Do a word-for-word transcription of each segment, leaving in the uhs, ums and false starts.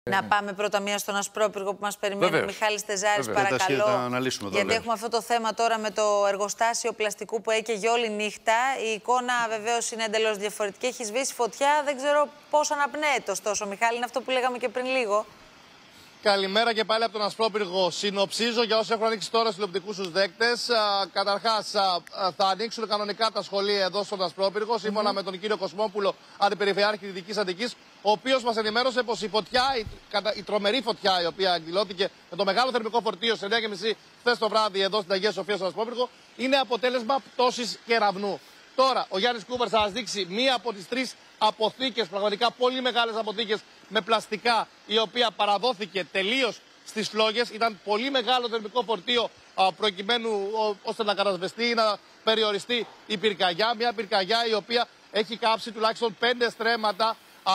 Να πάμε πρώτα μία στον Ασπρόπυργο που μας περιμένει. Βεβαίως. Μιχάλης Τεζάρης, Βεβαίως. παρακαλώ. Τα αναλύσουμε εδώ, γιατί λέει. έχουμε αυτό το θέμα τώρα με το εργοστάσιο πλαστικού που έκαιγε όλη νύχτα. Η εικόνα βεβαίως είναι εντελώς διαφορετική. Έχει σβήσει φωτιά. Δεν ξέρω πώς αναπνέεται ωστόσο, Μιχάλη. Είναι αυτό που λέγαμε και πριν λίγο. Καλημέρα και πάλι από τον Ασπρόπυργο. Συνοψίζω για όσοι έχουν ανοίξει τώρα στους τηλεοπτικούς τους δέκτες. Καταρχάς, θα ανοίξουν κανονικά τα σχολεία εδώ στον Ασπρόπυργο, σύμφωνα mm -hmm. με τον κύριο Κοσμόπουλο, αντιπεριφερειάρχη Δυτικής Αττικής, ο οποίος μας ενημέρωσε πως η φωτιά, η, η τρομερή φωτιά η οποία εκδηλώθηκε με το μεγάλο θερμικό φορτίο σε εννιά και μισή χθες το βράδυ εδώ στην Αγία Σοφία στον Ασπρόπυργο, είναι αποτέλεσμα πτώσης κεραυνού. Τώρα, ο Γιάννης Κούβερς θα σας δείξει μία από τις τρεις αποθήκες, πραγματικά πολύ μεγάλες αποθήκες με πλαστικά, η οποία παραδόθηκε τελείως στις φλόγες. Ήταν πολύ μεγάλο θερμικό φορτίο προκειμένου ώστε να κατασβεστεί ή να περιοριστεί η πυρκαγιά. Μια πυρκαγιά η οποία έχει κάψει τουλάχιστον πέντε στρέμματα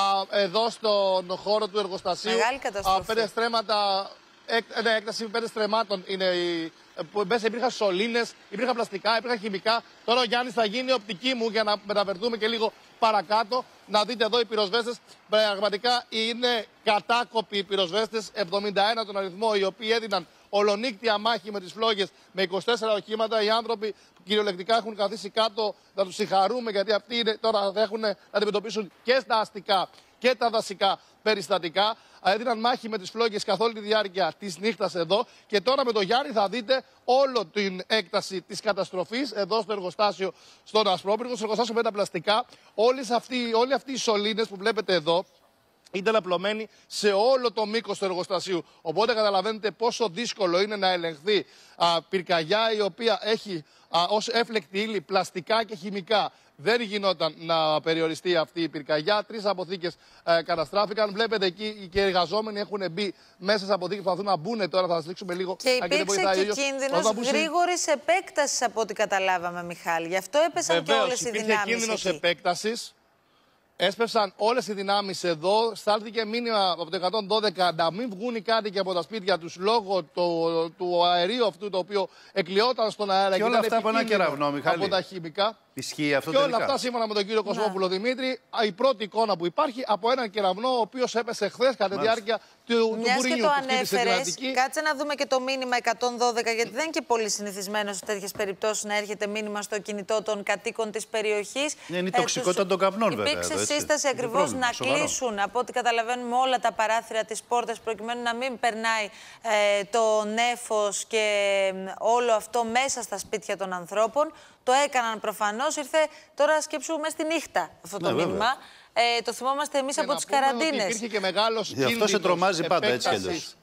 εδώ στον χώρο του εργοστασίου. Μεγάλη καταστροφή. Πέντε στρέμματα, ναι, έκταση πέντε στρεμμάτων είναι η. Που μέσα υπήρχαν σωλήνες, υπήρχαν πλαστικά, υπήρχαν χημικά. Τώρα ο Γιάννης θα γίνει οπτική μου για να μεταφερθούμε και λίγο παρακάτω. Να δείτε εδώ οι πυροσβέστες. Πραγματικά είναι κατάκοποι οι πυροσβέστες, εβδομήντα ένα τον αριθμό, οι οποίοι έδιναν ολονύκτια μάχη με τις φλόγες με είκοσι τέσσερα οχήματα. Οι άνθρωποι κυριολεκτικά έχουν καθίσει κάτω, να τους συγχαρούμε, γιατί αυτοί είναι, τώρα θα έχουν να αντιμετωπίσουν και τα αστικά και τα δασικά περιστατικά. Έδιναν μάχη με τις φλόγες καθ' όλη τη διάρκεια της νύχτας εδώ. Και τώρα με τον Γιάννη θα δείτε όλη την έκταση της καταστροφής εδώ στο εργοστάσιο στον Ασπρόπυργο, στο εργοστάσιο με τα πλαστικά. Όλες αυτοί, όλοι αυτοί οι σωλήνες που βλέπετε εδώ ήταν απλωμένοι σε όλο το μήκος του εργοστασίου. Οπότε καταλαβαίνετε πόσο δύσκολο είναι να ελεγχθεί α, πυρκαγιά η οποία έχει α, ως έφλεκτη ύλη πλαστικά και χημικά. Δεν γινόταν να περιοριστεί αυτή η πυρκαγιά. Τρεις αποθήκες ε, καταστράφηκαν. Βλέπετε εκεί και οι εργαζόμενοι έχουν μπει μέσα σε αποθήκες που προσπαθούν να μπουν τώρα. Θα σας δείξουμε λίγο. Και υπήρξε και κίνδυνος γρήγορης επέκτασης από ό,τι καταλάβαμε, Μιχάλη. Γι' αυτό έπεσαν Βεβαίως, και όλες οι δυνάμεις. Υπήρχε κίνδυνος επέκτασης. Έσπευσαν όλες οι δυνάμεις εδώ. Στάλθηκε μήνυμα από το εκατόν δώδεκα να μην βγουν οι κάτοικοι από τα σπίτια τους λόγω του, του αερίου αυτού το οποίο εκλειόταν στον αέρα. Και όλα αυτά από ένα κεραυνό, Μιχάλη. Από τα χημικά. Ισχύει αυτό και τελικά. όλα αυτά σύμφωνα με τον κύριο Κοσμόπουλο Δημήτρη, η πρώτη εικόνα που υπάρχει από έναν κεραυνό ο οποίος έπεσε χθες κατά τη διάρκεια του μπουρινιού. Μιας και το ανέφερες, κάτσε να δούμε και το μήνυμα εκατόν δώδεκα, γιατί δεν είναι και πολύ συνηθισμένο σε τέτοιες περιπτώσεις να έρχεται μήνυμα στο κινητό των κατοίκων της περιοχής. Ναι, είναι η τοξικότητα ε, των καπνών, βέβαια. Υπήρξε εδώ, σύσταση ακριβώς να σοβαρό. κλείσουν, από ό,τι καταλαβαίνουμε, όλα τα παράθυρα της πόρτας, προκειμένου να μην περνάει ε, το νέφος και ε, όλο αυτό μέσα στα σπίτια των ανθρώπων. Το έκαναν προφανώς. Ήρθε τώρα σκέψου μέσα στη νύχτα αυτό το ναι, μήνυμα. Ε, το θυμόμαστε εμείς από τις καραντίνες. Υπήρχε και μεγάλος Γι' αυτό σε τρομάζει πάντα έτσι κι αλλιώς.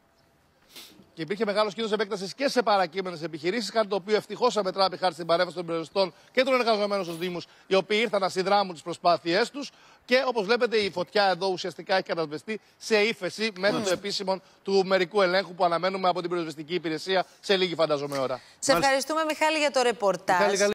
Και υπήρχε μεγάλος κίνδυνος επέκτασης και σε παρακείμενες επιχειρήσεις. Κάτι το οποίο ευτυχώς αμετράπη χάρη στην παρέμβαση των περιοριστών και των εργαζομένων στους Δήμους, οι οποίοι ήρθαν να συνδράμουν τις προσπάθειές τους. Και όπως βλέπετε, η φωτιά εδώ ουσιαστικά έχει κατασβεστεί σε ύφεση μέσω mm. του επίσημων του μερικού ελέγχου που αναμένουμε από την πυροσβεστική υπηρεσία σε λίγη φανταζόμενη ώρα. Σε ευχαριστούμε, Μιχάλη, για το ρεπορτάζ.